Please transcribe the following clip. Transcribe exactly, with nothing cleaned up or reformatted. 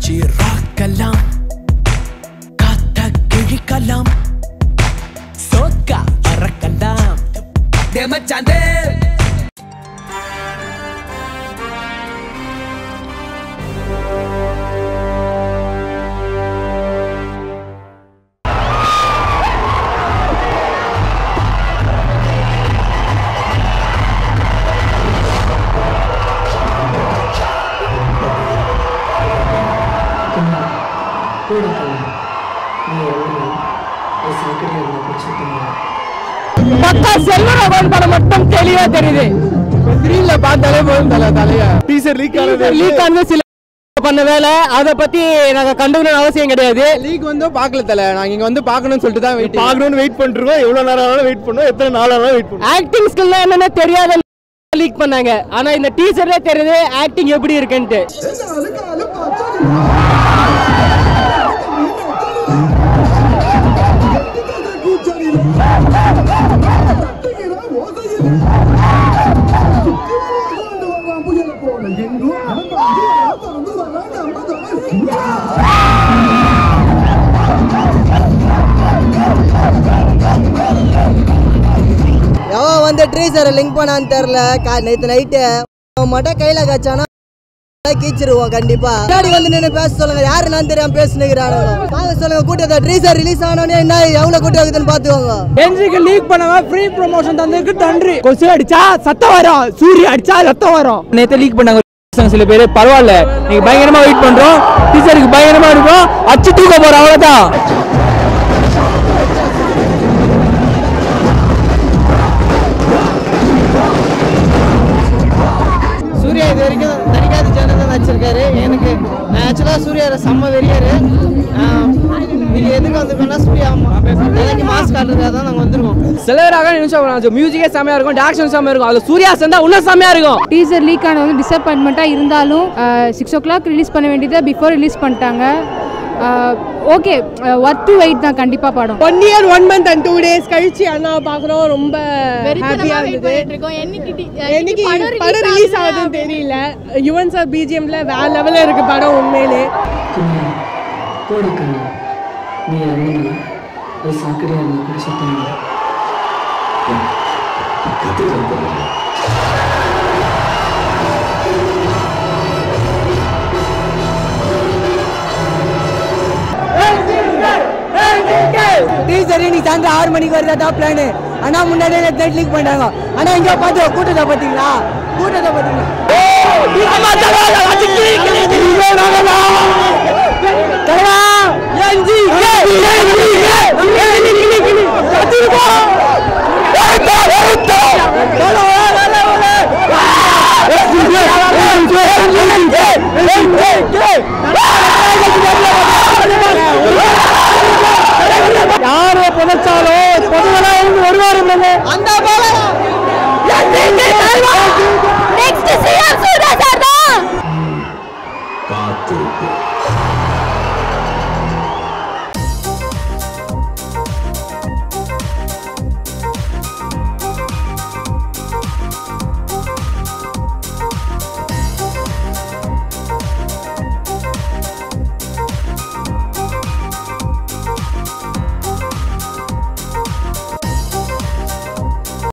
அடிச்சு ராக்கலாம் காத்த கிழிக்கலாம் சோக்கா பறக்கலாம் தேமச்சாந்தே பக்கா செல்வராகவன் படம் மட்டும் தெளிவா தெரியுது. ஸ்கிரீன்ல பார்த்தாலே போதும் தல தலையா. டீசர் லீக் ஆனது லீக் ஆனது சில பண்ண வேலை அத பத்தி நாங்க கண்டுக்கணும் அவசியம் கிடையாது. லீக் வந்து பார்க்கல தல. நாங்க இங்க வந்து பார்க்கணும்னு சொல்லிட்டு தான் வெயிட் பார்க்கணும்னு வெயிட் பண்ணிருக்கோம். எவ்வளவு நேரம் ஆனாலும் வெயிட் பண்ணோம். எத்தனை நாள் ஆனாலும் வெயிட் பண்ணோம். ஆக்டிங் ஸ்கில் என்னன்னா தெரியாத லீக் பண்ணாங்க. ஆனா இந்த டீசர்ல தெரியுது ஆக்டிங் எப்படி இருக்குன்னு. எவன் வந்து ட்ரீசரை லிங்க் பண்ணான்னு தெரியல. நேற்று நைட்டு மட்டும் கையில் காய்ச்சானா கீச்சிருவோம் கண்டிப்பா. முன்னாடி வந்து நின்று பேச சொல்லுங்க. யாரு நான் தெரியாம பேசுனுங்கிறானோ பாக்க சொல்லுங்க. கூட்டத்தை ட்ரீசர் ரிலீஸ் ஆனோடனே என்ன எவ்வளவு கூட்டம் இருக்குதுன்னு பாத்துக்கோங்க. என்ஜிகே லீக் பண்ணவா ஃப்ரீ ப்ரமோஷன் தந்ததுக்கு நன்றி. கொசு அடிச்சா சத்தம் வரும், சூரிய அடிச்சா சத்தம் வரும். நேத்து லீக் பண்ணாங்க சில பேர். பரவாயில்ல, நீங்க பயங்கரமா வெயிட் பண்றோம். டீசருக்கு பயங்கரமா இருக்கும். அச்சு தூக்க போறோம், அவ்வளவுதான். சூர்யா இது வரைக்கும் நடிக்காத ஜனதான் நடிச்சிருக்காரு. எனக்கு நான் ஆக்சுவலா சூர்யா செம்ம வெறியாரு. நீங்க எதுக்கு வந்திருக்கோம்னா சூர்யா எனக்கு மாஸ்க் காட்டுறதுக்காக தான் நாங்கள் வந்திருக்கோம். சிலராக நினைச்சோம் மியூசிக்கே செம்மையா இருக்கும், டாக்ஷன் செம்மையா இருக்கும். அதில் சூர்யா சேர்ந்தா இன்னும் செம்மையா இருக்கும். டீசர் லீக் ஆன வந்து டிசப்பாயின்மெண்ட்டாக இருந்தாலும் சிக்ஸ் ஓ கிளாக் ரிலீஸ் பண்ண வேண்டியதை பிஃபோர் ரிலீஸ் பண்ணிட்டாங்க. ஓகே, ஒர்த் டு வெயிட் தான் கண்டிப்பாக படம். One year one month and two days கழிச்சு அண்ணா பார்க்குறோம். ரொம்ப ஹாப்பியாக இருந்தது. என்னைக்கு படம் ரிலீஸ் ஆகுதுன்னு தெரியல. யுவன் சார் பிஜிஎம்ல வேற லெவலில் இருக்கு படம் உண்மையிலே. நீ அண்ணா அது சாக்கடையா இருந்தா கூட சுத்தம் டீசர் நீ சாயந்தரம் ஆறு மணிக்கு வருதா பிளானு. ஆனா முன்னாடியே நெட் லீக் பண்ணாங்க. ஆனா இங்க பாத்து கூட்டத்தை பாத்தீங்களா? கூட்டத்தை பாத்தீங்களா? யாரோ புதைச்சாலும் பொதுவெல்லாம் வருவாரு. அந்த